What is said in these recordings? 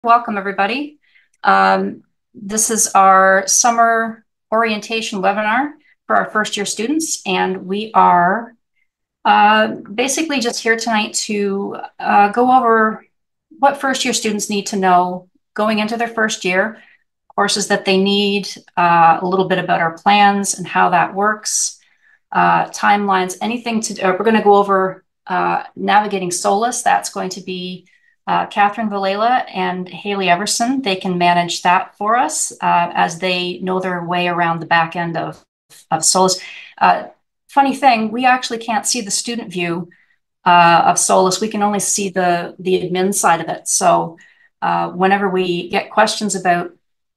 Welcome, everybody. This is our summer orientation webinar for our first year students, and we are basically just here tonight to go over what first year students need to know going into their first year, courses that they need, a little bit about our plans and how that works, timelines, anything to, we're going to go over navigating SOLIS. That's going to be Catherine Valela and Haley Everson. They can manage that for us as they know their way around the back end of SOLIS. Funny thing, we actually can't see the student view of SOLIS. We can only see the admin side of it. So whenever we get questions about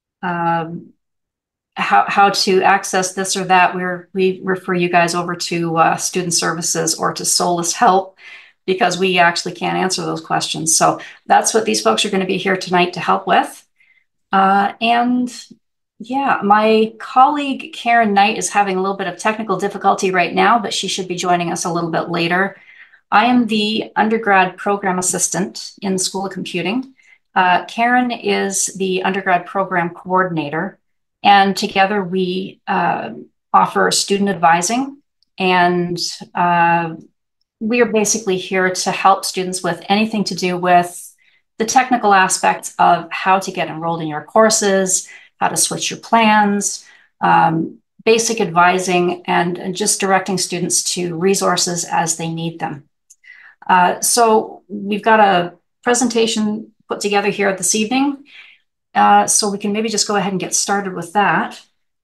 how to access this or that, we refer you guys over to student services or to SOLIS help, because we actually can't answer those questions. So that's what these folks are going to be here tonight to help with. And yeah, my colleague Karen Knight is having a little bit of technical difficulty right now, but she should be joining us a little bit later. I am the undergrad program assistant in the School of Computing. Karen is the undergrad program coordinator, and together we offer student advising, and we are basically here to help students with anything to do with the technical aspects of how to get enrolled in your courses, how to switch your plans, basic advising, and just directing students to resources as they need them. So we've got a presentation put together here this evening, so we can maybe just go ahead and get started with that.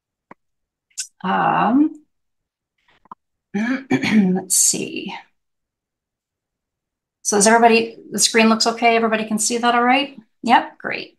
Let's see. So is everybody, the screen looks okay? Everybody can see that all right? Yep, great.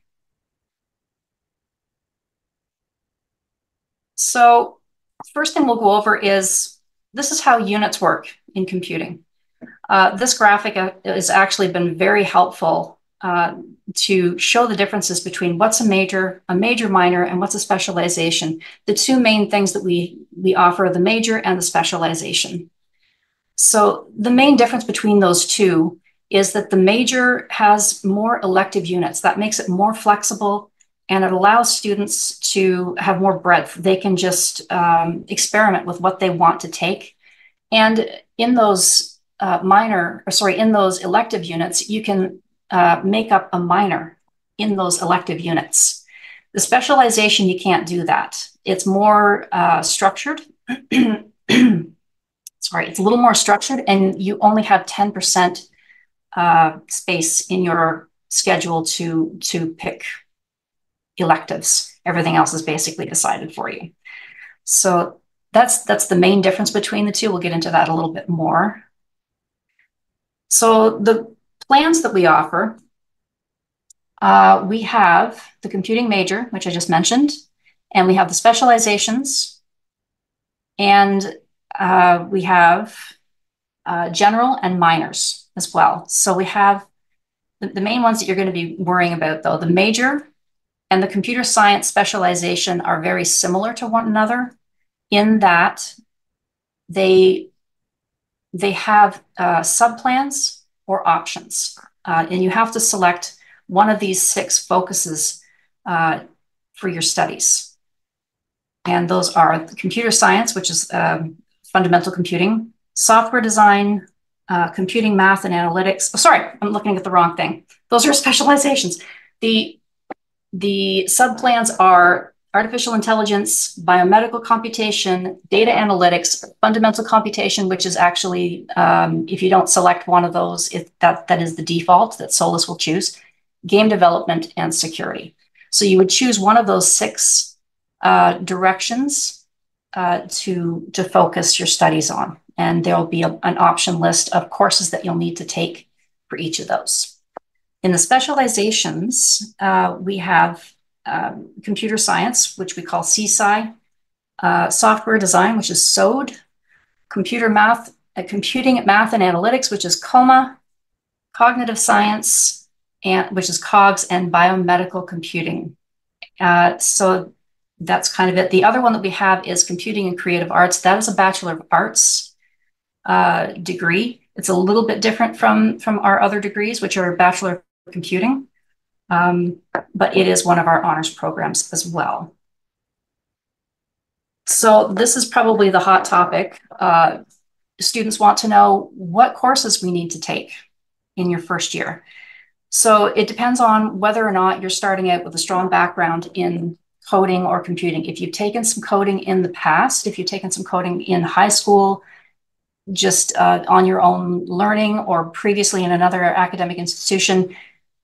So first thing we'll go over is, this is how units work in computing. This graphic has actually been very helpful to show the differences between what's a major minor, and what's a specialization. The two main things that we offer are the major and the specialization. So the main difference between those two is that the major has more elective units. That makes it more flexible, and it allows students to have more breadth. They can just experiment with what they want to take. And in those in those elective units, you can make up a minor in those elective units. The specialization, you can't do that. It's more structured. Sorry, it's a little more structured, and you only have 10% space in your schedule to pick electives. Everything else is basically decided for you. So that's the main difference between the two. We'll get into that a little bit more. So the plans that we offer, we have the computing major, which I just mentioned, and we have the specializations, and we have general and minors as well. So we have the main ones that you're going to be worrying about, though. The major and the computer science specialization are very similar to one another in that they have subplans or options, and you have to select one of these 6 focuses for your studies. And those are computer science, which is fundamental computing, software design, computing, math, and analytics. Oh, sorry, I'm looking at the wrong thing. Those are specializations. The subplans are artificial intelligence, biomedical computation, data analytics, fundamental computation, which is actually, if you don't select one of those, that is the default that SOLIS will choose, game development, and security. So you would choose one of those 6 directions to focus your studies on. And there'll be an option list of courses that you'll need to take for each of those. In the specializations, we have computer science, which we call CSI, software design, which is SODE, computing, math, and analytics, which is COMA, cognitive science, which is COGS, and biomedical computing. So that's kind of it. The other one that we have is computing and creative arts. That is a Bachelor of Arts degree. It's a little bit different from our other degrees, which are Bachelor of Computing. but it is one of our honors programs as well. So this is probably the hot topic. Students want to know what courses we need to take in your first year. So it depends on whether or not you're starting out with a strong background in coding or computing. If you've taken some coding in the past, if you've taken some coding in high school, just on your own learning or previously in another academic institution,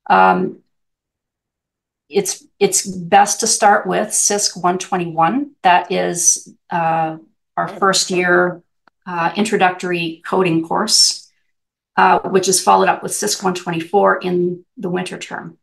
it's best to start with CISC 121. That is our first year introductory coding course, which is followed up with CISC 124 in the winter term.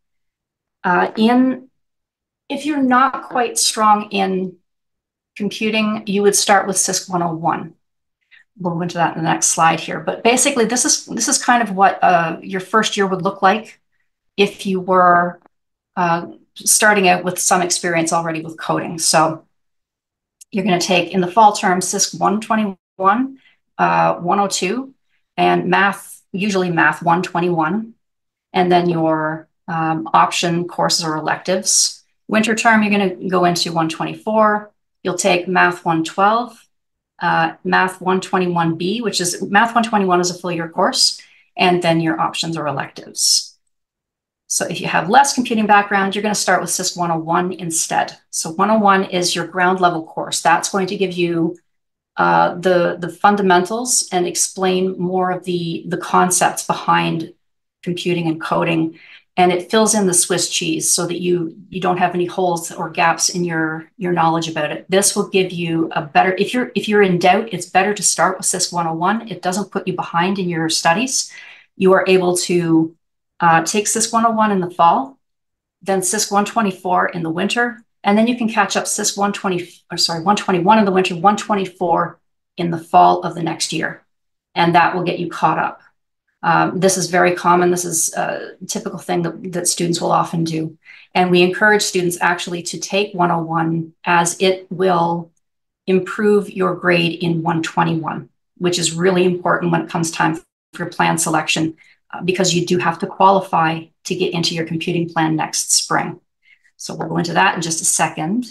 If you're not quite strong in computing, you would start with CISC 101. We'll go into that in the next slide here. But basically, this is kind of what your first year would look like if you were starting out with some experience already with coding. So you're going to take in the fall term CISC 121, 102, and math, usually math 121, and then your option courses or electives. Winter term, you're going to go into 124. You'll take math 112, math 121B, which is math 121 is a full year course, and then your options or electives. So if you have less computing background, you're going to start with CISC 101 instead. So 101 is your ground level course. That's going to give you the fundamentals and explain more of the concepts behind computing and coding. And it fills in the Swiss cheese so that you don't have any holes or gaps in your knowledge about it. This will give you a better, if you're in doubt, it's better to start with CISC 101. It doesn't put you behind in your studies. You are able to take CISC 101 in the fall, then CISC 124 in the winter, and then you can catch up CISC 121 in the winter, 124 in the fall of the next year. And that will get you caught up. This is very common. This is a typical thing that students will often do. And we encourage students actually to take 101 as it will improve your grade in 121, which is really important when it comes time for plan selection, because you do have to qualify to get into your computing plan next spring. So we'll go into that in just a second.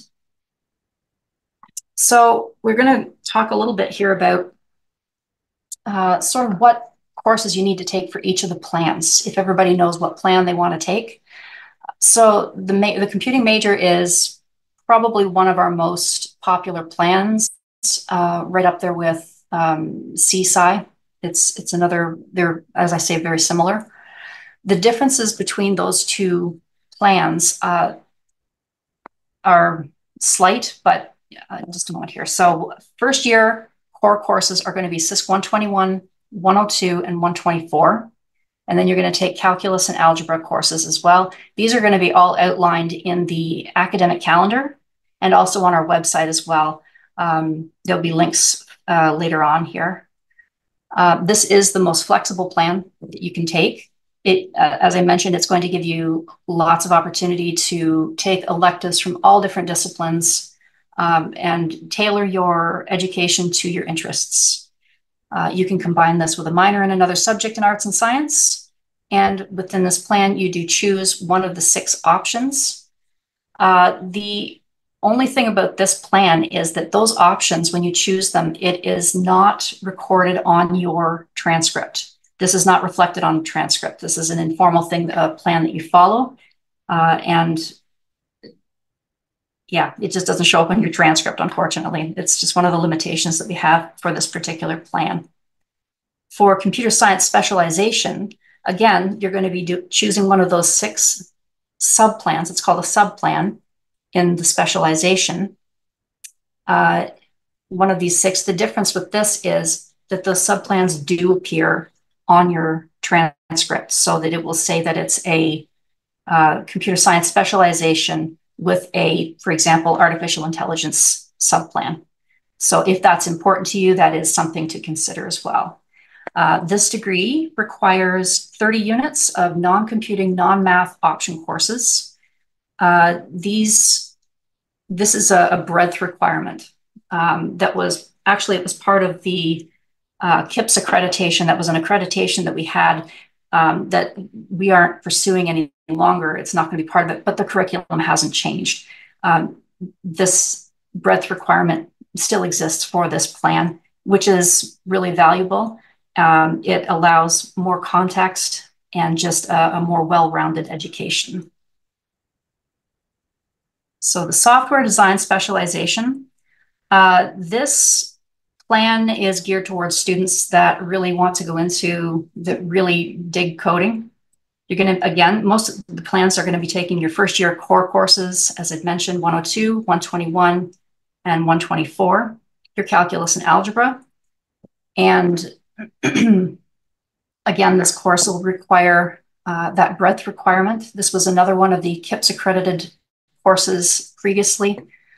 So we're going to talk a little bit here about sort of what courses you need to take for each of the plans, if everybody knows what plan they want to take. So the computing major is probably one of our most popular plans, right up there with CSI. It's another, they're, as I say, very similar. The differences between those two plans are slight, but just a moment here. So first year core courses are going to be CISC 121, 102, and 124. And then you're going to take calculus and algebra courses as well. These are going to be all outlined in the academic calendar and also on our website as well. There'll be links later on here. This is the most flexible plan that you can take. As I mentioned, it's going to give you lots of opportunity to take electives from all different disciplines and tailor your education to your interests. You can combine this with a minor in another subject in arts and science. And within this plan, you do choose one of the 6 options. The only thing about this plan is that those options, when you choose them, it is not recorded on your transcript. This is not reflected on the transcript. This is an informal thing, a plan that you follow. And yeah, it just doesn't show up on your transcript, unfortunately. It's just one of the limitations that we have for this particular plan. For computer science specialization, again, you're going to be choosing one of those 6 subplans. It's called a subplan in the specialization. One of these 6, the difference with this is that the subplans do appear on your transcript so that it will say that it's a computer science specialization with a, for example, artificial intelligence subplan. So if that's important to you, that is something to consider as well. This degree requires 30 units of non-computing, non-math option courses. This is a breadth requirement that was actually, it was part of the KIPS accreditation. That was an accreditation that we had that we aren't pursuing any longer, it's not going to be part of it, but the curriculum hasn't changed. This breadth requirement still exists for this plan, which is really valuable. It allows more context and just a more well-rounded education. So the software design specialization, this plan is geared towards students that really want to go into, that really dig coding. You're going to, again, most of the plans are going to be taking your first year core courses, as I've mentioned, 102, 121, and 124, your calculus and algebra. And again, this course will require that breadth requirement. This was another one of the KIPS accredited courses previously.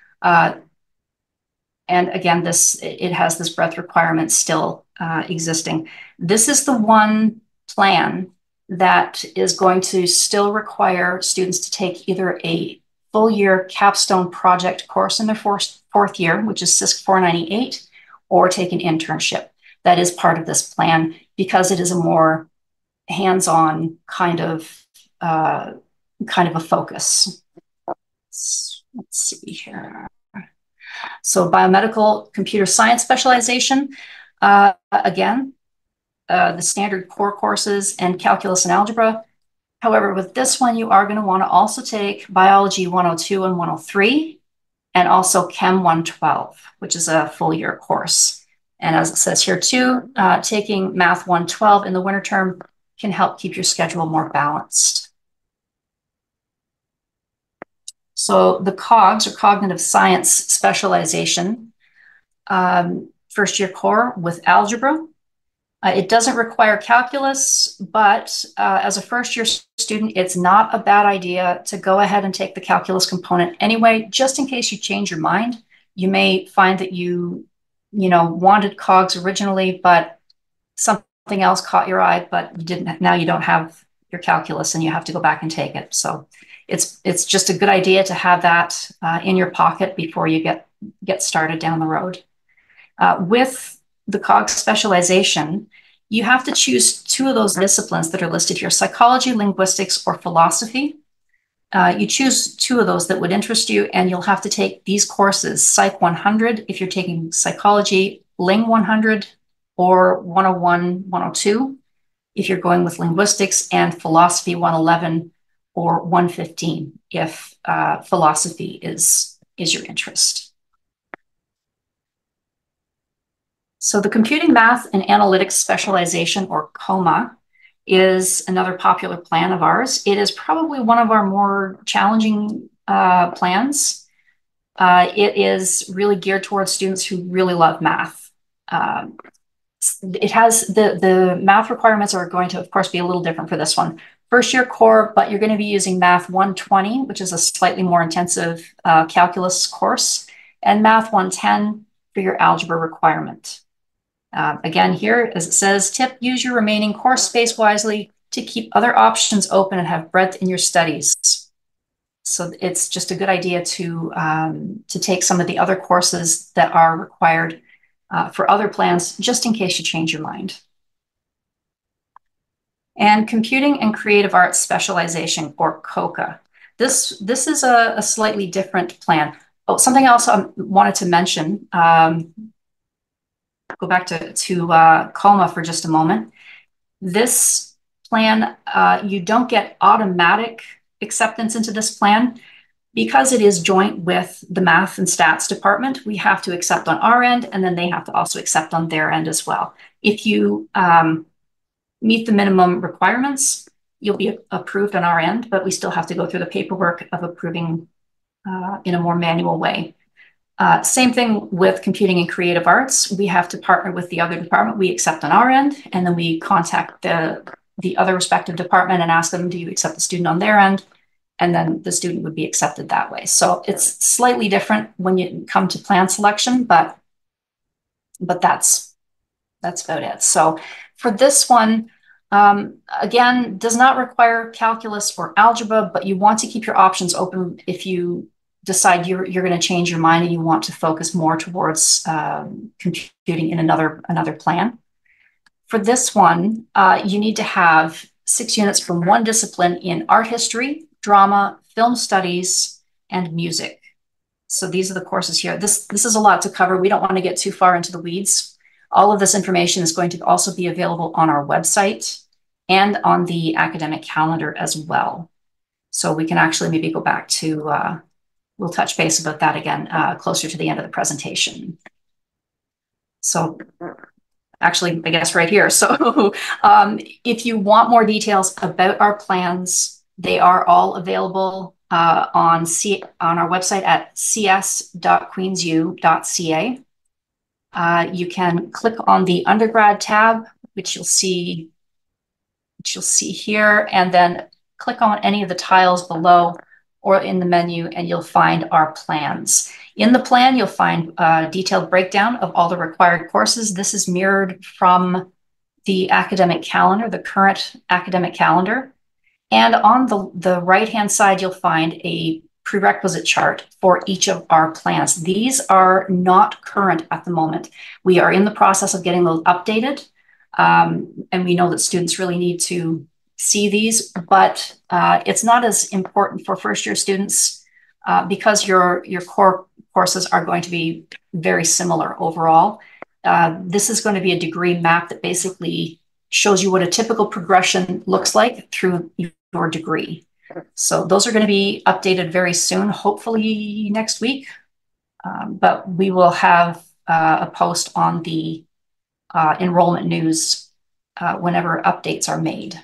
And again, it has this breadth requirement still existing. This is the one plan that is going to still require students to take either a full year capstone project course in their fourth year, which is CISC 498, or take an internship. That is part of this plan because it is a more hands-on kind of a focus. Let's see here. So biomedical computer science specialization, again, the standard core courses and calculus and algebra. However, with this one, you are going to want to also take biology 102 and 103, and also chem 112, which is a full year course. And as it says here too, taking math 112 in the winter term can help keep your schedule more balanced. So the COGS, or cognitive science specialization, first year core with algebra. It doesn't require calculus, but as a first year student, it's not a bad idea to go ahead and take the calculus component anyway, just in case you change your mind. You may find that you wanted COGS originally, but something else caught your eye, but you didn't. Now you don't have your calculus and you have to go back and take it. So it's just a good idea to have that in your pocket before you get started down the road. With the COGS specialization, you have to choose two of those disciplines that are listed here: psychology, linguistics, or philosophy. You choose two of those that would interest you, and you'll have to take these courses: Psych 100 if you're taking psychology, Ling 100, or 101, 102 if you're going with linguistics, and philosophy 111 or 115 if philosophy is your interest. So the computing, math, and analytics specialization, or COMA, is another popular plan of ours. It is probably one of our more challenging plans. It is really geared towards students who really love math. It has the math requirements are going to, of course, be a little different for this one. First year core, but you're going to be using math 120, which is a slightly more intensive calculus course, and math 110 for your algebra requirement. Again, here, as it says, tip, use your remaining course space wisely to keep other options open and have breadth in your studies. So it's just a good idea to take some of the other courses that are required for other plans, just in case you change your mind. And computing and creative arts specialization, or COCA. This is a slightly different plan. Oh, something else I wanted to mention. Go back to COMA for just a moment. This plan, you don't get automatic acceptance into this plan because it is joint with the math and stats department. We have to accept on our end, and then they have to also accept on their end as well. If you meet the minimum requirements, you'll be approved on our end, but we still have to go through the paperwork of approving in a more manual way. Same thing with computing and creative arts. We have to partner with the other department. We accept on our end, and then we contact the other respective department and ask them, do you accept the student on their end? And then the student would be accepted that way. So it's slightly different when you come to plan selection, but that's about it. So for this one, again, does not require calculus or algebra, but you want to keep your options open if you decide you're going to change your mind and you want to focus more towards computing in another plan. For this one, you need to have 6 units from one discipline in art history, drama, film studies, and music. So these are the courses here. This is a lot to cover. We don't want to get too far into the weeds. All of this information is going to also be available on our website and on the academic calendar as well. So we can actually maybe go back to, we'll touch base about that again closer to the end of the presentation. So actually, I guess right here. So if you want more details about our plans, they are all available on our website at cs.queensu.ca. You can click on the undergrad tab, which you'll see here, and then click on any of the tiles below or in the menu, and you'll find our plans. In the plan, you'll find a detailed breakdown of all the required courses. This is mirrored from the academic calendar, the current academic calendar. And on the right-hand side, you'll find a prerequisite chart for each of our plans. These are not current at the moment. We are in the process of getting those updated. And we know that students really need to see these, but it's not as important for first-year students because your core courses are going to be very similar overall. This is going to be a degree map that basically shows you what a typical progression looks like through your degree. So those are going to be updated very soon, hopefully next week. But we will have a post on the enrollment news whenever updates are made.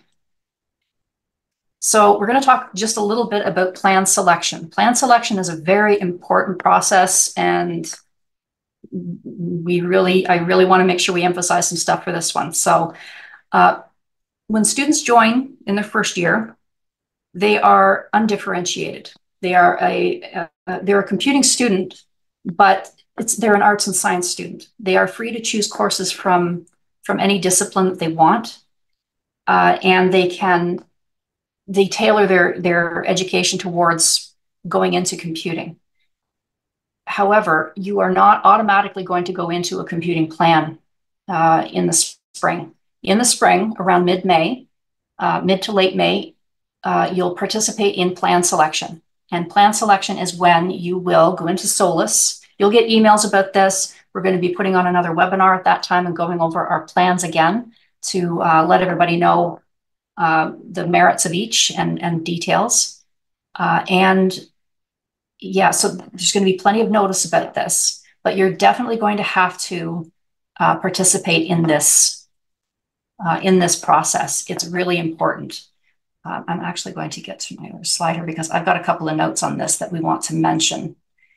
So we're going to talk just a little bit about plan selection. Plan selection is a very important process, and I really want to make sure we emphasize some stuff for this one. So when students join in their first year, they are undifferentiated. They're a computing student, but they're an arts and science student. They are free to choose courses from any discipline that they want, and they tailor their education towards going into computing. However, you are not automatically going to go into a computing plan in the spring. In the spring, around mid-May, mid to late May, you'll participate in plan selection. And plan selection is when you will go into SOLIS. You'll get emails about this. We're going to be putting on another webinar at that time and going over our plans again to let everybody know the merits of each and details. And yeah, so there's going to be plenty of notice about this, but you're definitely going to have to participate in this process. It's really important. I'm actually going to get to my other slide here because I've got a couple of notes on this that we want to mention.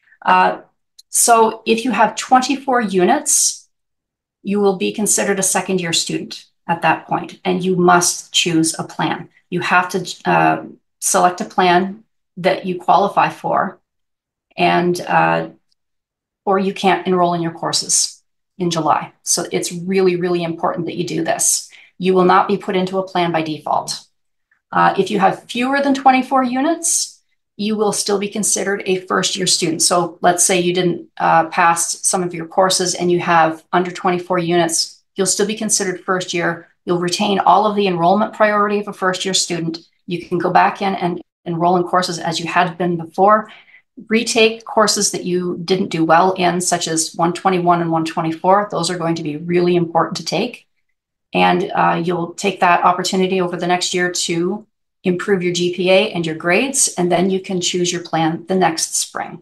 So if you have 24 units, you will be considered a second-year student at that point, and you must choose a plan. You have to select a plan that you qualify for, and or you can't enroll in your courses in July. So it's really, really important that you do this. You will not be put into a plan by default. If you have fewer than 24 units, you will still be considered a first-year student. So let's say you didn't pass some of your courses and you have under 24 units, you'll still be considered first year. You'll retain all of the enrollment priority of a first-year student. You can go back in and enroll in courses as you had been before. Retake courses that you didn't do well in, such as 121 and 124. Those are going to be really important to take. And you'll take that opportunity over the next year to improve your GPA and your grades, and then you can choose your plan the next spring.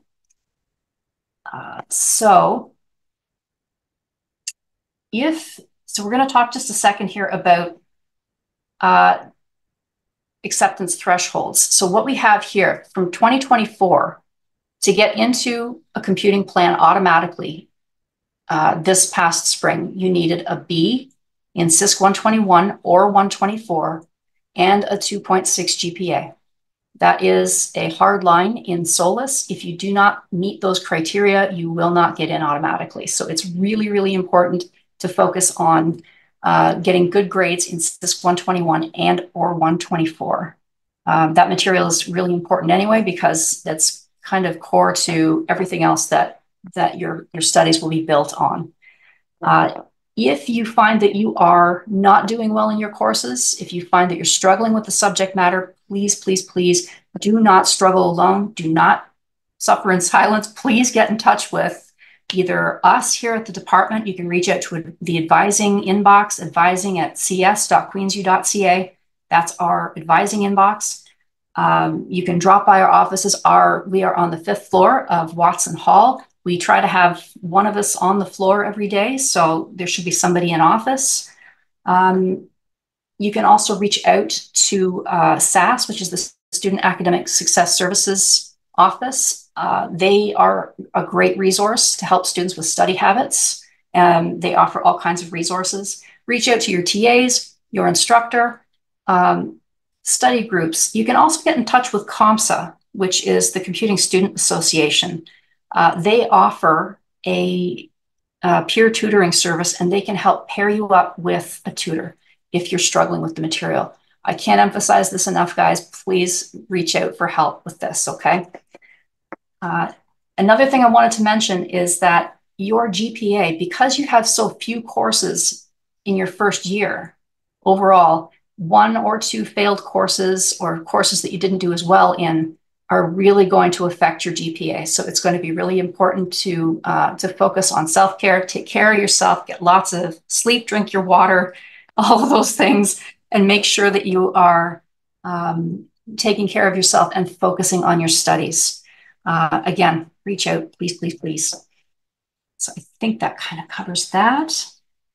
So we're going to talk just a second here about acceptance thresholds. So what we have here from 2024, to get into a computing plan automatically this past spring, you needed a B in CISC 121 or 124 and a 2.6 GPA. That is a hard line in SOLIS. If you do not meet those criteria, you will not get in automatically. So it's really, really important to focus on getting good grades in CISC 121 and or 124. That material is really important anyway, because that's kind of core to everything else that your studies will be built on. If you find that you are not doing well in your courses, if you find that you're struggling with the subject matter, please, please, please do not struggle alone. Do not suffer in silence. Please get in touch with either us here at the department. You can reach out to the advising inbox, advising@cs.queensu.ca. That's our advising inbox. You can drop by our offices. We are on the 5th floor of Watson Hall. We try to have one of us on the floor every day, so there should be somebody in office. You can also reach out to SAS, which is the Student Academic Success Services Office. They are a great resource to help students with study habits. They offer all kinds of resources. Reach out to your TAs, your instructor, study groups. You can also get in touch with COMSA, which is the Computing Student Association. They offer a peer tutoring service, and they can help pair you up with a tutor if you're struggling with the material. I can't emphasize this enough, guys. Please reach out for help with this, okay? Another thing I wanted to mention is that your GPA, because you have so few courses in your first year overall, 1 or 2 failed courses or courses that you didn't do as well in are really going to affect your GPA. So it's going to be really important to focus on self-care, take care of yourself, get lots of sleep, drink your water, all of those things, and make sure that you are taking care of yourself and focusing on your studies. Again, reach out, please, please, please. So I think that kind of covers that.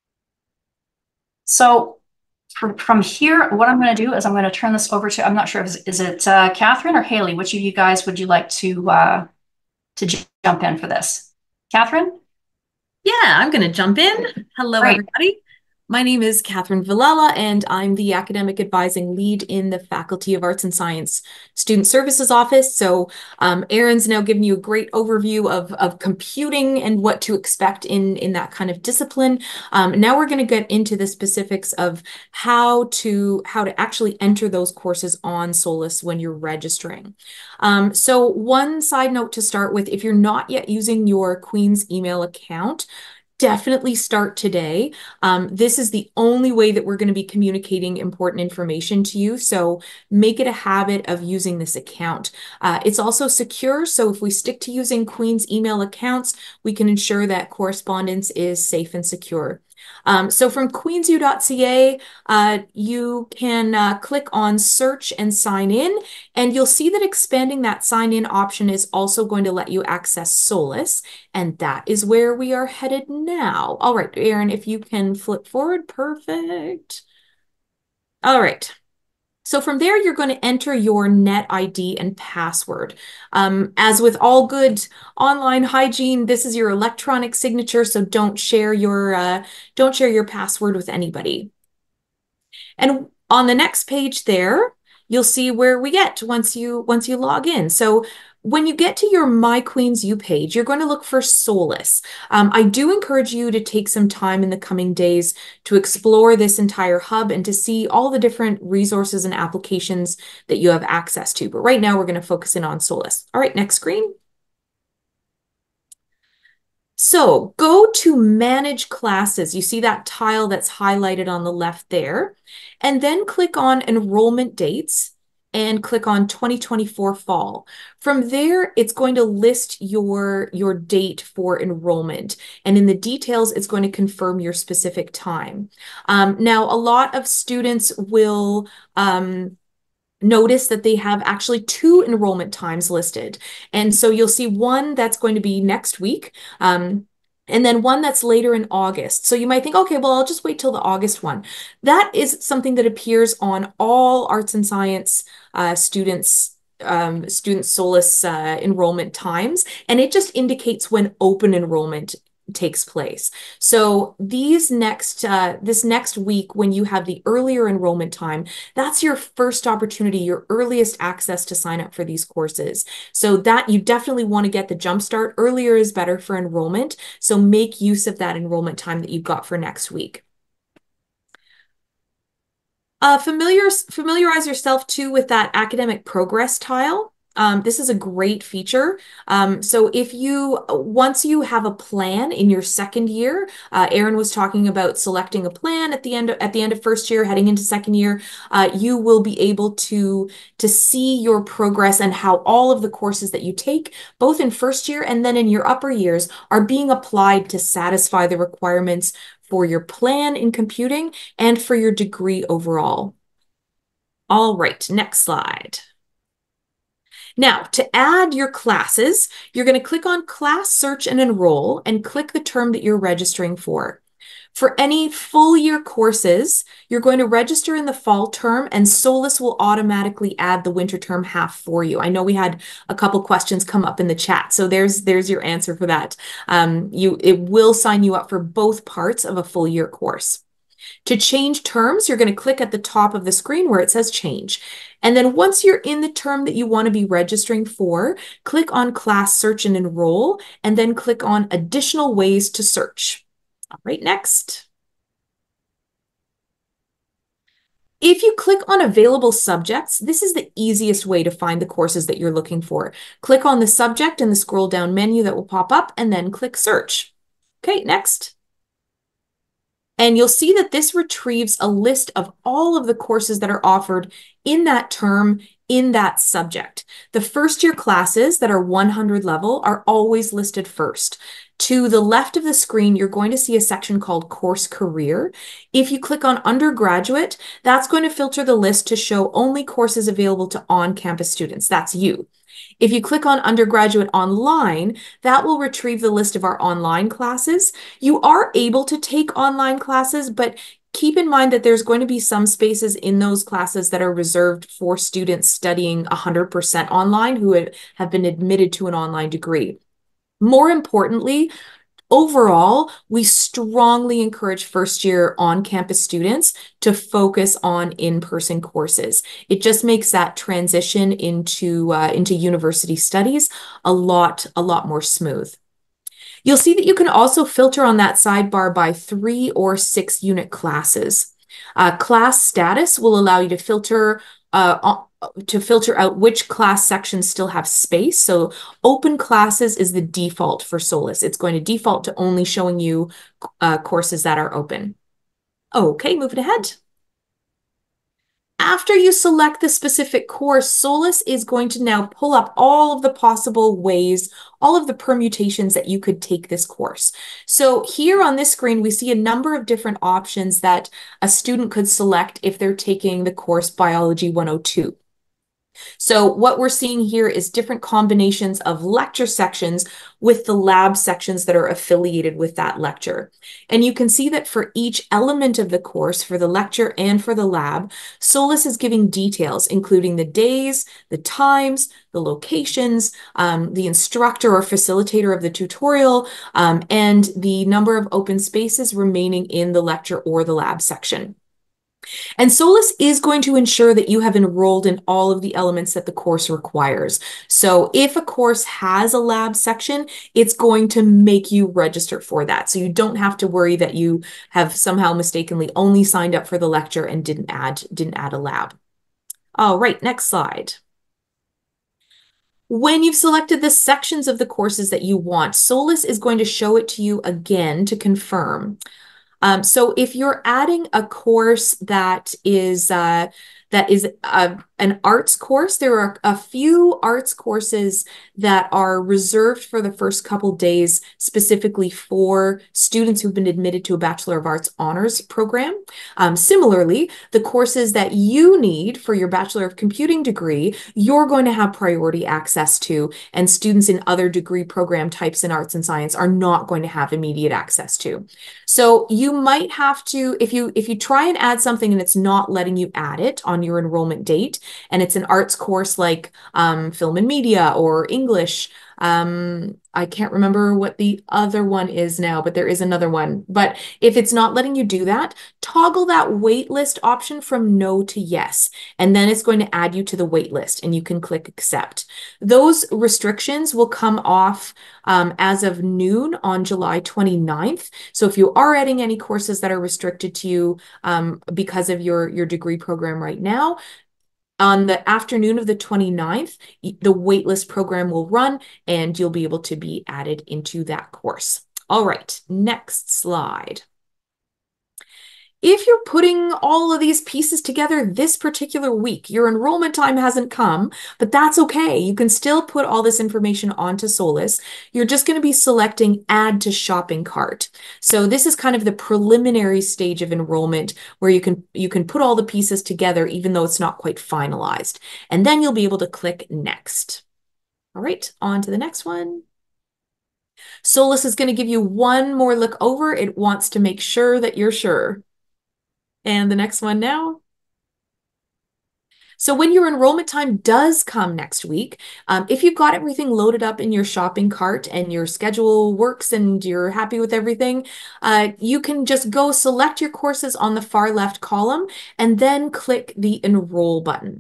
So from here, what I'm going to do is I'm going to turn this over to, I'm not sure, is it Catherine or Haley? Which of you guys would you like to jump in for this? Catherine? Yeah, I'm going to jump in. Hello, Great. everybody. My name is Catherine Villela, and I'm the Academic Advising Lead in the Faculty of Arts and Science Student Services Office. So Erin's now given you a great overview of computing and what to expect in that kind of discipline. Now we're going to get into the specifics of how to actually enter those courses on Solus when you're registering. So one side note to start with, if you're not yet using your Queen's email account, definitely start today. This is the only way that we're going to be communicating important information to you. So make it a habit of using this account. It's also secure. So if we stick to using Queen's email accounts, we can ensure that correspondence is safe and secure. So from queensu.ca, you can click on search and sign in, and you'll see that expanding that sign in option is also going to let you access Solus, and that is where we are headed now. All right, Erin, if you can flip forward, perfect. All right. So from there, you're going to enter your net ID and password. As with all good online hygiene, this is your electronic signature, so don't share your password with anybody. And on the next page there, you'll see where we get once you log in. So when you get to your My Queens U page, you're going to look for Solus. I do encourage you to take some time in the coming days to explore this entire hub and to see all the different resources and applications that you have access to. But right now, we're going to focus in on Solus. All right, next screen. So go to Manage Classes. You see that tile that's highlighted on the left there. And then click on Enrollment Dates and click on 2024 Fall. From there, it's going to list your date for enrollment. And in the details, it's going to confirm your specific time. Now, a lot of students will notice that they have actually 2 enrollment times listed. And so you'll see one that's going to be next week, and then one that's later in August. So you might think, okay, well, I'll just wait till the August one. That is something that appears on all arts and science students' student Solus enrollment times, and it just indicates when open enrollment takes place. So this next week, when you have the earlier enrollment time, that's your first opportunity, your earliest access to sign up for these courses. So that you definitely want to get the jump start. Earlier is better for enrollment. So make use of that enrollment time that you've got for next week. Familiarize yourself too with that academic progress tile. This is a great feature. So once you have a plan in your second year, Erin was talking about selecting a plan at the end of first year, heading into second year, you will be able to see your progress and how all of the courses that you take, both in first year and then in your upper years, are being applied to satisfy the requirements for your plan in computing and for your degree overall. All right, next slide. Now, to add your classes, you're going to click on Class Search and Enroll and click the term that you're registering for. For any full year courses, you're going to register in the fall term and SOLAS will automatically add the winter term half for you. I know we had a couple questions come up in the chat, so there's your answer for that. It will sign you up for both parts of a full year course. To change terms, you're going to click at the top of the screen where it says change. And then once you're in the term that you want to be registering for, click on Class Search and Enroll, and then click on Additional Ways to Search. All right, next. If you click on Available Subjects, this is the easiest way to find the courses that you're looking for. Click on the subject in the scroll down menu that will pop up, and then click Search. Okay, next. And you'll see that this retrieves a list of all of the courses that are offered in that term, in that subject. The first year classes that are 100 level are always listed first. To the left of the screen, you're going to see a section called Course Career. If you click on Undergraduate, that's going to filter the list to show only courses available to on-campus students. That's you. If you click on Undergraduate Online, that will retrieve the list of our online classes. You are able to take online classes, but keep in mind that there's going to be some spaces in those classes that are reserved for students studying 100% online who have been admitted to an online degree. More importantly, overall, we strongly encourage first-year on-campus students to focus on in-person courses. It just makes that transition into university studies a lot more smooth. You'll see that you can also filter on that sidebar by 3 or 6 unit classes. Class status will allow you to filter out which class sections still have space. So open classes is the default for SOLAS. It's going to default to only showing you courses that are open. Okay, moving ahead. After you select the specific course, SOLAS is going to now pull up all of the possible ways, all of the permutations that you could take this course. So here on this screen, we see a number of different options that a student could select if they're taking the course Biology 102. So what we're seeing here is different combinations of lecture sections with the lab sections that are affiliated with that lecture. And you can see that for each element of the course, for the lecture and for the lab, SOLAS is giving details, including the days, the times, the locations, the instructor or facilitator of the tutorial, and the number of open spaces remaining in the lecture or the lab section. And SOLAS is going to ensure that you have enrolled in all of the elements that the course requires. So if a course has a lab section, it's going to make you register for that. So you don't have to worry that you have somehow mistakenly only signed up for the lecture and didn't add a lab. All right, next slide. When you've selected the sections of the courses that you want, SOLAS is going to show it to you again to confirm. So if you're adding a course that is an arts course, there are a few arts courses that are reserved for the first couple days specifically for students who've been admitted to a Bachelor of Arts honors program. Similarly, the courses that you need for your Bachelor of Computing degree, you're going to have priority access to, and students in other degree program types in arts and science are not going to have immediate access to. So you might have to, if you try and add something and it's not letting you add it on your enrollment date, and it's an arts course like film and media or English. I can't remember what the other one is now, but there is another one. But if it's not letting you do that, toggle that waitlist option from no to yes, and then it's going to add you to the waitlist and you can click accept. Those restrictions will come off as of noon on July 29th. So if you are adding any courses that are restricted to you because of your degree program right now, On the afternoon of the 29th, the waitlist program will run and you'll be able to be added into that course. All right, next slide. If you're putting all of these pieces together this particular week, your enrollment time hasn't come, but that's okay. You can still put all this information onto Solus. You're just going to be selecting add to shopping cart. So this is kind of the preliminary stage of enrollment where you can put all the pieces together even though it's not quite finalized. And then you'll be able to click next. All right, on to the next one. Solus is going to give you one more look over. It wants to make sure that you're sure. And the next one now. So when your enrollment time does come next week, if you've got everything loaded up in your shopping cart and your schedule works and you're happy with everything, you can just go select your courses on the far left column and then click the enroll button.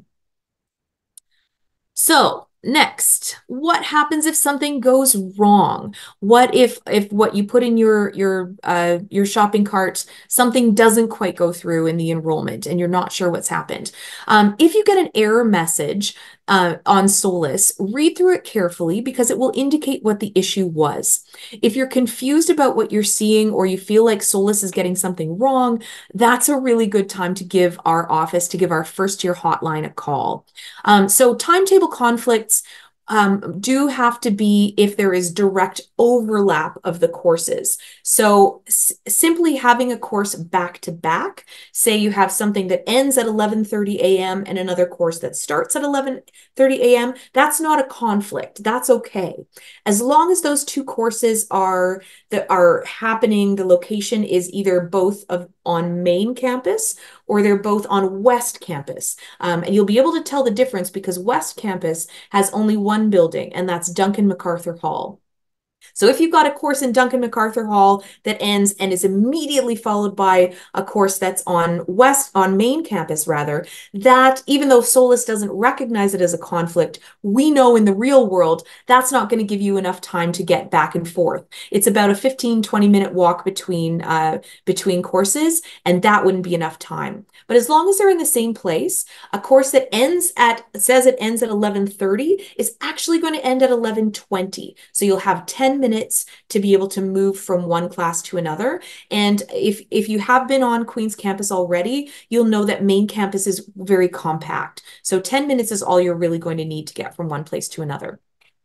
So next, what happens if something goes wrong? What if what you put in your shopping cart, something doesn't quite go through in the enrollment and you're not sure what's happened? If you get an error message on Solus, read through it carefully because it will indicate what the issue was. If you're confused about what you're seeing or you feel like Solus is getting something wrong, that's a really good time to give our office, to give our first year hotline a call. So timetable conflicts do have to be if there is direct overlap of the courses. So simply having a course back to back, say you have something that ends at 11:30 a.m. and another course that starts at 11:30 a.m., that's not a conflict. That's okay. As long as those two courses are happening, the location is either both on main campus or they're both on West Campus. And you'll be able to tell the difference because West Campus has only one building, and that's Duncan MacArthur Hall. So if you've got a course in Duncan MacArthur Hall that ends and is immediately followed by a course that's on main campus rather, that even though Solus doesn't recognize it as a conflict, we know in the real world, that's not going to give you enough time to get back and forth. It's about a 15-20 minute walk between courses, and that wouldn't be enough time. But as long as they're in the same place, a course that says it ends at 11:30 is actually going to end at 11:20. So you'll have 10 minutes to be able to move from one class to another. And if you have been on Queen's campus already, you'll know that main campus is very compact. So 10 minutes is all you're really going to need to get from one place to another.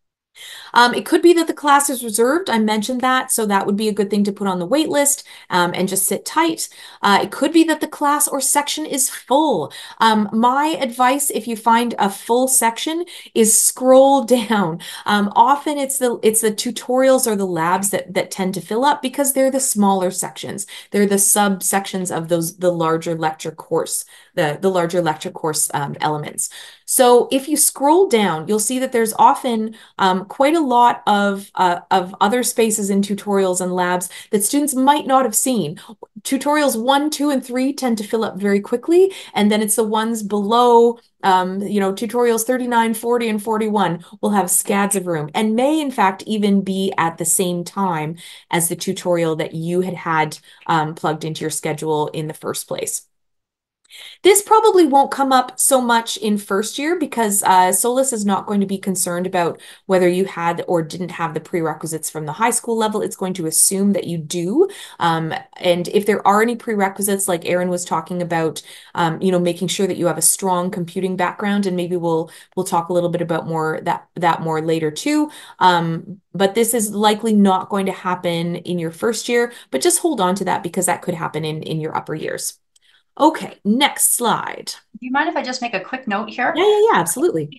It could be that the class is reserved. I mentioned that, so that would be a good thing to put on the wait list and just sit tight. It could be that the class or section is full. My advice, if you find a full section, is scroll down. Often it's the tutorials or the labs that tend to fill up because they're the smaller sections. They're the subsections of the larger lecture course, the larger lecture course elements. So if you scroll down, you'll see that there's often quite a lot of other spaces in tutorials and labs that students might not have seen. Tutorials 1, 2, and 3 tend to fill up very quickly, and then it's the ones below, tutorials 39, 40, and 41 will have scads of room and may in fact even be at the same time as the tutorial that you had plugged into your schedule in the first place. This probably won't come up so much in first year because Solus is not going to be concerned about whether you had or didn't have the prerequisites from the high school level. It's going to assume that you do. And if there are any prerequisites, like Erin was talking about, making sure that you have a strong computing background, and maybe we'll talk a little bit about that more later too. But this is likely not going to happen in your first year, but just hold on to that because that could happen in your upper years. Okay, next slide. Do you mind if I just make a quick note here? Yeah, absolutely.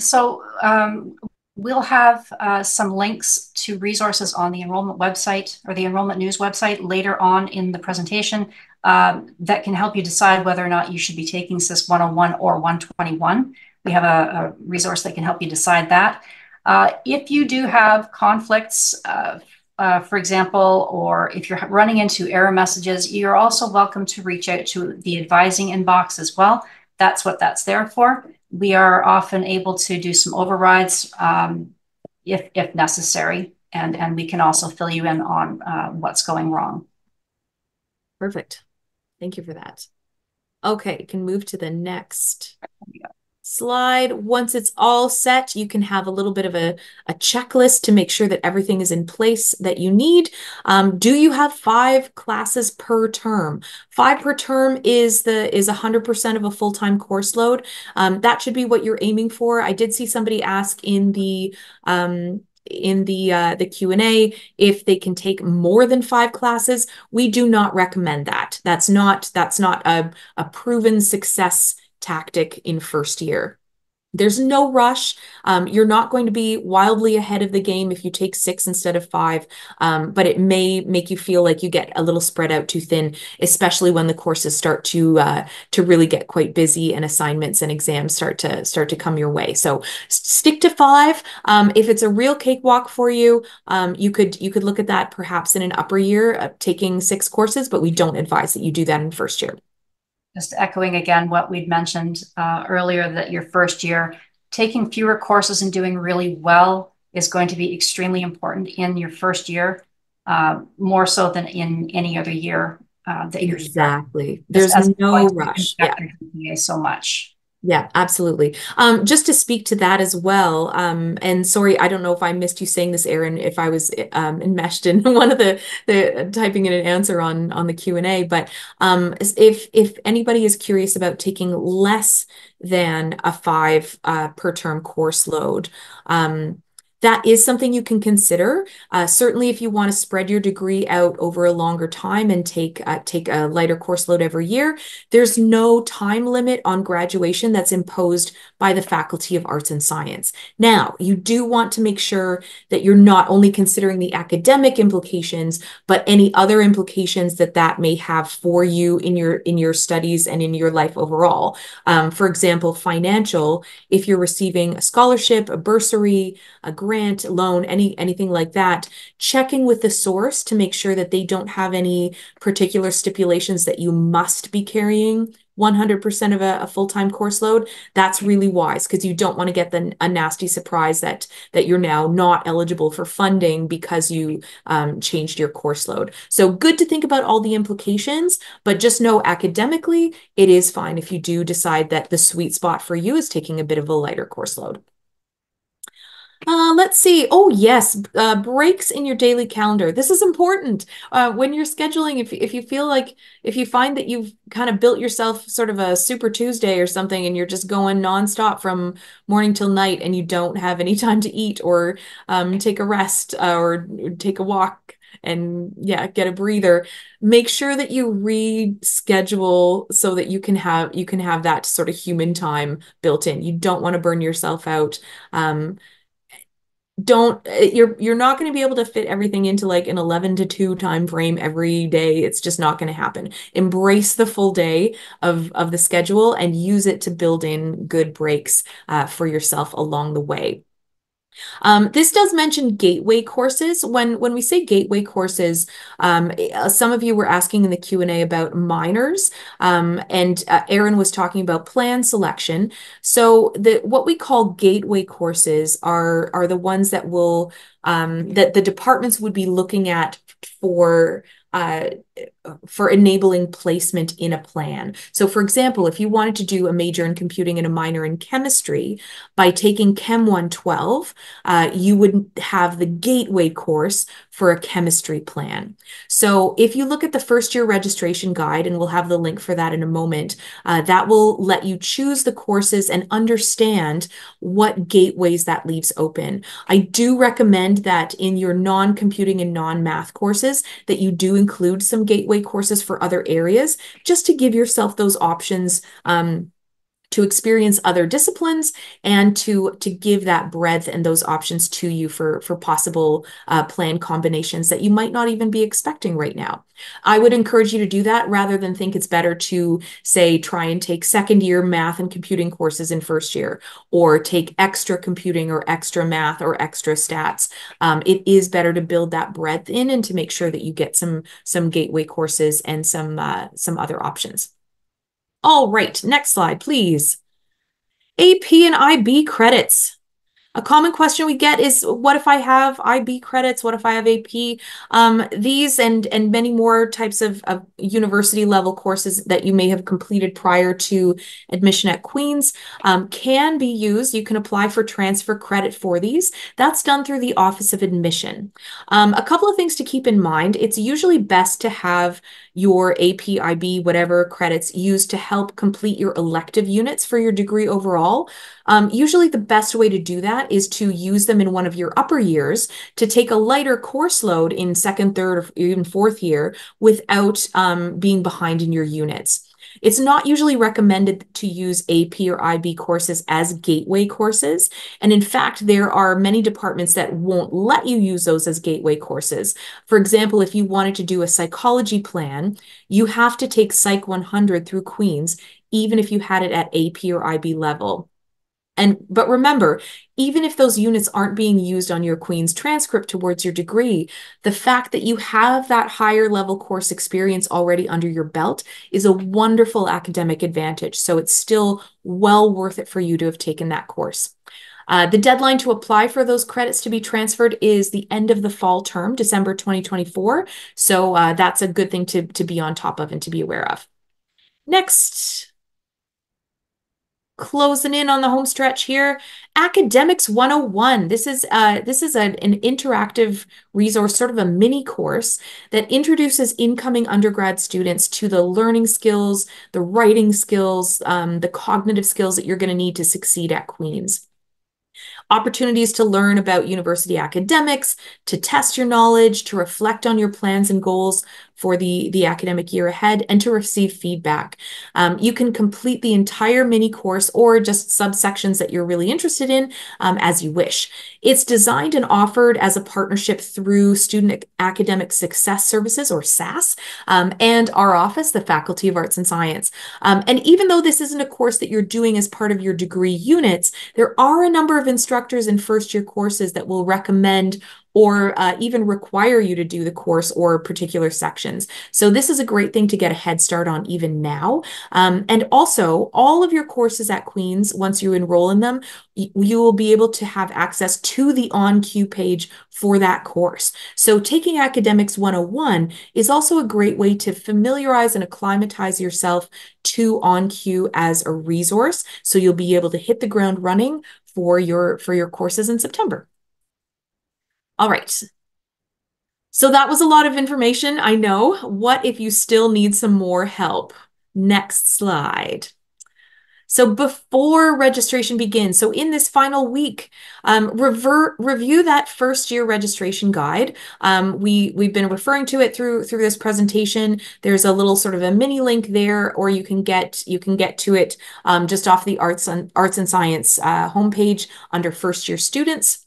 We'll have some links to resources on the enrollment website or the enrollment news website later on in the presentation that can help you decide whether or not you should be taking CISC 101 or 121. We have a resource that can help you decide that. If you do have conflicts, for example, or if you're running into error messages, you're also welcome to reach out to the advising inbox as well. That's what that's there for. We are often able to do some overrides if necessary, and we can also fill you in on what's going wrong. Perfect. Thank you for that. Okay, can move to the next slide. Once it's all set, you can have a little bit of a checklist to make sure that everything is in place that you need. Do you have 5 classes per term? 5 per term is 100% of a full-time course load. That should be what you're aiming for. I did see somebody ask in the Q&A if they can take more than 5 classes. We do not recommend that. That's not a proven success tactic in first year. There's no rush. You're not going to be wildly ahead of the game if you take 6 instead of 5, but it may make you feel like you get a little spread out too thin, especially when the courses start to really get quite busy and assignments and exams start to come your way. So stick to 5. If it's a real cakewalk for you, you could look at that perhaps in an upper year, taking 6 courses, but we don't advise that you do that in first year. Just echoing again what we'd mentioned earlier, that your first year, taking fewer courses and doing really well is going to be extremely important in your first year, more so than in any other year that you're exactly. Just There's no going to rush. impact your GPA so much. Yeah, absolutely. Just to speak to that as well, and sorry, I don't know if I missed you saying this, Erin, if I was enmeshed in one of the typing in an answer on the Q&A, but if anybody is curious about taking less than a 5 per term course load, that is something you can consider. Certainly, if you want to spread your degree out over a longer time and take a lighter course load every year, there's no time limit on graduation that's imposed by the Faculty of Arts and Science. Now, you do want to make sure that you're not only considering the academic implications, but any other implications that may have for you in your studies and in your life overall. For example, financial, if you're receiving a scholarship, a bursary, a grant, loan, anything like that, checking with the source to make sure that they don't have any particular stipulations that you must be carrying 100% of a full-time course load. That's really wise, because you don't want to get a nasty surprise that you're now not eligible for funding because you changed your course load. So good to think about all the implications, but just know academically, it is fine if you do decide that the sweet spot for you is taking a bit of a lighter course load. Let's see. Oh, yes. Breaks in your daily calendar. This is important. When you're scheduling, if you feel like, if you find that you've kind of built yourself sort of a Super Tuesday or something, and you're just going nonstop from morning till night and you don't have any time to eat or take a rest or take a walk and get a breather, make sure that you reschedule so that you can have that sort of human time built in. You don't want to burn yourself out. You're not going to be able to fit everything into like an 11 to 2 time frame every day. It's just not going to happen. Embrace the full day of the schedule and use it to build in good breaks for yourself along the way. This does mention gateway courses. When we say gateway courses, some of you were asking in the Q&A about minors, and Erin was talking about plan selection. So what we call gateway courses are the ones that will that the departments would be looking at for enabling placement in a plan. So for example, if you wanted to do a major in computing and a minor in chemistry, by taking Chem 112, you would have the gateway course for a chemistry plan. So if you look at the first year registration guide, and we'll have the link for that in a moment, that will let you choose the courses and understand what gateways that leaves open. I do recommend that in your non-computing and non-math courses that you do include some gateway courses for other areas, just to give yourself those options to experience other disciplines and to give that breadth and those options to you for possible plan combinations that you might not even be expecting right now. I would encourage you to do that rather than think it's better to, say, try and take second year math and computing courses in first year, or take extra computing or extra math or extra stats. It is better to build that breadth in and to make sure that you get some gateway courses and some other options. All right, next slide, please. AP and IB credits. A common question we get is, what if I have IB credits? What if I have AP? These and many more types of university level courses that you may have completed prior to admission at Queen's can be used. You can apply for transfer credit for these. That's done through the Office of Admission. A couple of things to keep in mind. It's usually best to have your AP, IB, whatever credits used to help complete your elective units for your degree overall. Usually the best way to do that is to use them in one of your upper years to take a lighter course load in second, third, or even fourth year without being behind in your units. It's not usually recommended to use AP or IB courses as gateway courses. And in fact, there are many departments that won't let you use those as gateway courses. For example, if you wanted to do a psychology plan, you have to take Psych 100 through Queen's, even if you had it at AP or IB level. But remember, even if those units aren't being used on your Queen's transcript towards your degree, the fact that you have that higher level course experience already under your belt is a wonderful academic advantage. So it's still well worth it for you to have taken that course. The deadline to apply for those credits to be transferred is the end of the fall term, December 2024. So that's a good thing to be on top of and to be aware of. Next. Closing in on the home stretch here, Academics 101. This is an interactive resource, sort of a mini course that introduces incoming undergrad students to the learning skills, the writing skills, the cognitive skills that you're going to need to succeed at Queen's. Opportunities to learn about university academics, to test your knowledge, to reflect on your plans and goals for the academic year ahead, and to receive feedback. You can complete the entire mini course or just subsections that you're really interested in as you wish. It's designed and offered as a partnership through Student Academic Success Services, or SAS, and our office, the Faculty of Arts and Science. And even though this isn't a course that you're doing as part of your degree units, there are a number of instructors in first-year courses that will recommend or even require you to do the course or particular sections. So this is a great thing to get a head start on even now. And also, all of your courses at Queen's, once you enroll in them, you will be able to have access to the on-cue page for that course. So taking Academics 101 is also a great way to familiarize and acclimatize yourself to on-cue as a resource. So you'll be able to hit the ground running for your courses in September. All right. So that was a lot of information, I know. What if you still need some more help? Next slide. So before registration begins, so in this final week, review that first year registration guide. We've been referring to it through this presentation. There's a little sort of a mini link there, or you can get to it just off the Arts and Science homepage under first year students.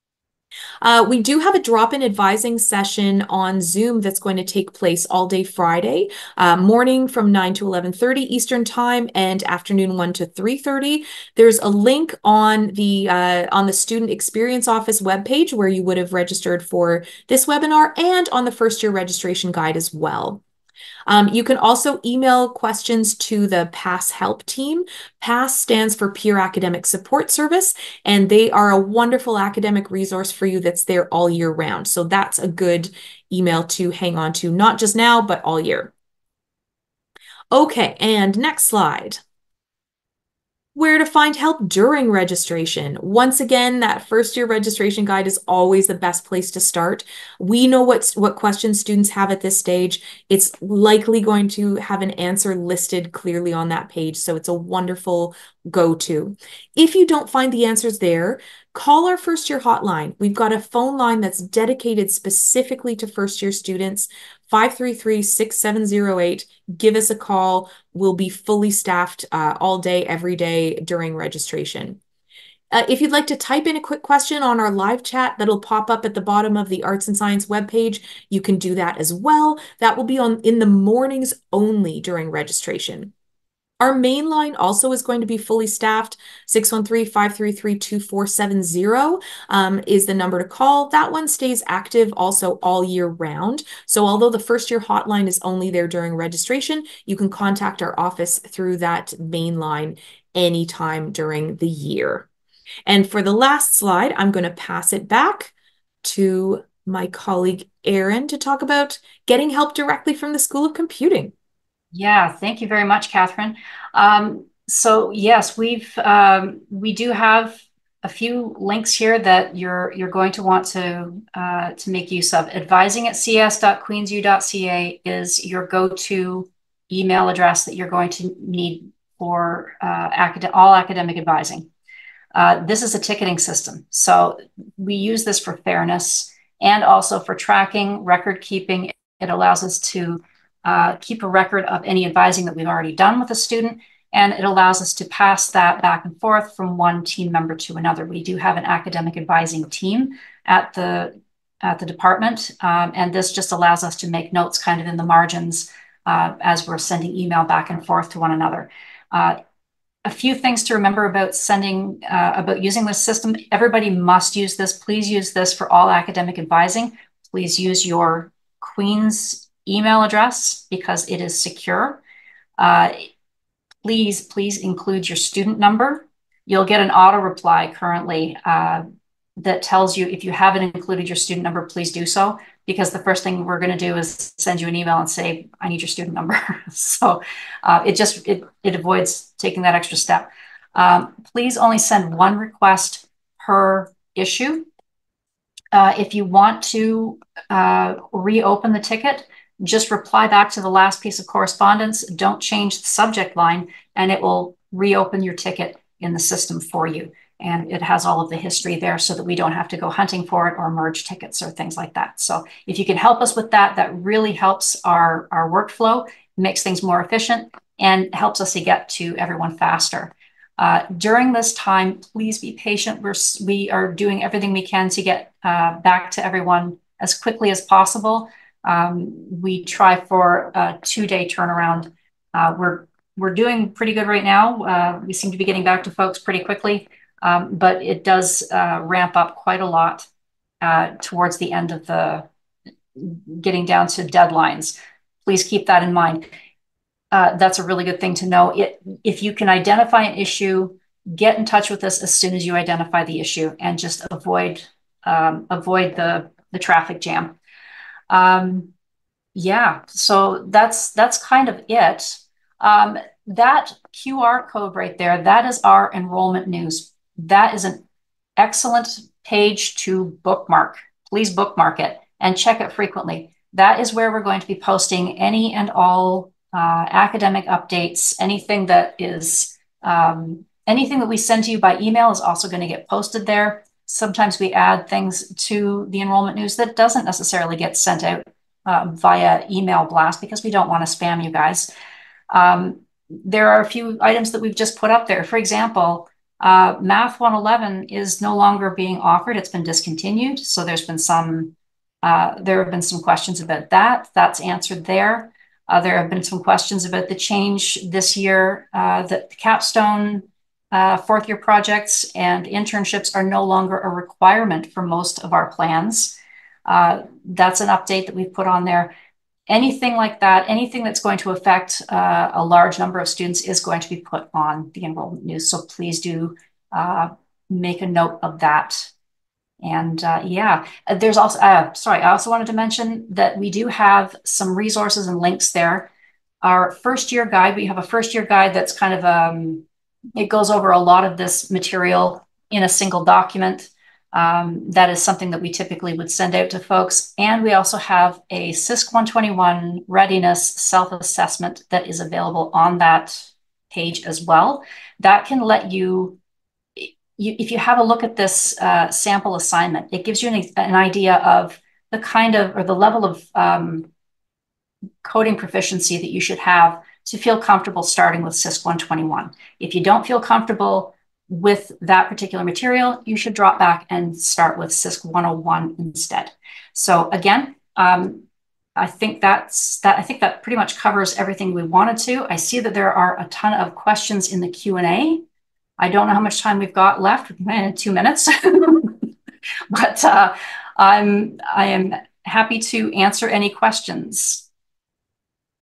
We do have a drop-in advising session on Zoom that's going to take place all day Friday, morning from 9 to 11:30 Eastern Time and afternoon 1 to 3:30. There's a link on the Student Experience Office webpage where you would have registered for this webinar and on the first year registration guide as well. You can also email questions to the PASS help team. PASS stands for Peer Academic Support Service, and they are a wonderful academic resource for you that's there all year round. So that's a good email to hang on to, not just now, but all year. Okay, and next slide. Where to find help during registration. Once again, that first year registration guide is always the best place to start. We know what questions students have at this stage. It's likely going to have an answer listed clearly on that page, so it's a wonderful go-to. If you don't find the answers there, call our first year hotline. We've got a phone line that's dedicated specifically to first year students, 533-6708. Give us a call. We'll be fully staffed all day, every day during registration. If you'd like to type in a quick question on our live chat that'll pop up at the bottom of the Arts and Science webpage, you can do that as well. That will be in the mornings only during registration. Our main line also is going to be fully staffed. 613-533-2470 is the number to call. That one stays active also all year round. So although the first year hotline is only there during registration, you can contact our office through that main line anytime during the year. And for the last slide, I'm going to pass it back to my colleague Erin to talk about getting help directly from the School of Computing. Yeah, thank you very much, Catherine. So yes, we do have a few links here that you're going to want to make use of. Advising at cs.queensu.ca is your go-to email address that you're going to need for all academic advising. This is a ticketing system, so we use this for fairness and also for tracking, record keeping. It allows us to keep a record of any advising that we've already done with a student, and it allows us to pass that back and forth from one team member to another. We do have an academic advising team at the department, and this just allows us to make notes kind of in the margins as we're sending email back and forth to one another. A few things to remember about using this system. Everybody must use this. Please use this for all academic advising. Please use your Queen's email address because it is secure. Please include your student number. You'll get an auto reply currently that tells you if you haven't included your student number, please do so, because the first thing we're going to do is send you an email and say, I need your student number. So it avoids taking that extra step. Please only send one request per issue. If you want to reopen the ticket, just reply back to the last piece of correspondence. Don't change the subject line, and it will reopen your ticket in the system for you. And it has all of the history there so that we don't have to go hunting for it or merge tickets or things like that. So if you can help us with that, that really helps our workflow, makes things more efficient, and helps us to get to everyone faster. During this time, please be patient. We are doing everything we can to get back to everyone as quickly as possible. We try for a 2-day turnaround. We're doing pretty good right now. We seem to be getting back to folks pretty quickly. But it does ramp up quite a lot towards the end of getting down to deadlines. Please keep that in mind. That's a really good thing to know. If you can identify an issue, get in touch with us as soon as you identify the issue, and just avoid the traffic jam. Yeah, so that's kind of it. That QR code right there, that is our enrollment news. That is an excellent page to bookmark. Please bookmark it and check it frequently. That is where we're going to be posting any and all academic updates. Anything that we send to you by email is also going to get posted there. Sometimes we add things to the enrollment news that doesn't necessarily get sent out via email blast because we don't want to spam you guys. There are a few items that we've just put up there. For example, Math 111 is no longer being offered. It's been discontinued. So there have been some questions about that. That's answered there. There have been some questions about the change this year that the capstone fourth year projects and internships are no longer a requirement for most of our plans. That's an update that we've put on there. Anything like that, anything that's going to affect a large number of students is going to be put on the enrollment news. So please do make a note of that. And yeah, there's also, sorry, I also wanted to mention that we do have some resources and links there. Our first year guide, we have a first year guide that's kind of, it goes over a lot of this material in a single document. That is something that we typically would send out to folks. And we also have a CISC 121 readiness self-assessment that is available on that page as well. That can let you, if you have a look at this sample assignment, it gives you an idea of the kind of, or the level of coding proficiency that you should have to feel comfortable starting with CISC 121. If you don't feel comfortable with that particular material, you should drop back and start with CISC 101 instead. So again, I think that pretty much covers everything we wanted to. I see that there are a ton of questions in the Q&A. I don't know how much time we've got left, 2 minutes, but I am happy to answer any questions.